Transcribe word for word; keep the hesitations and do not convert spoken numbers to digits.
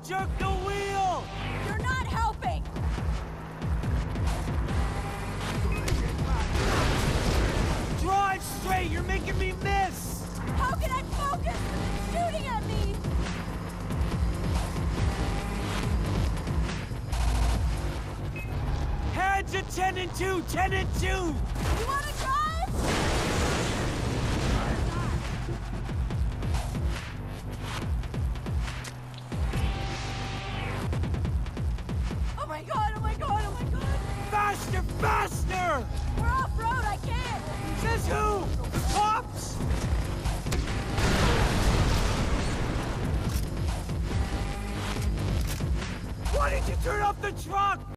Jerk the wheel! You're not helping! Drive straight! You're making me miss! How can I focus? Shooting at me! Hands at ten and two! ten and two! You wanna drive? Oh my god, oh my god, oh my god! Faster, faster! We're off-road, I can't! Says who? The cops? Why did you turn off the truck?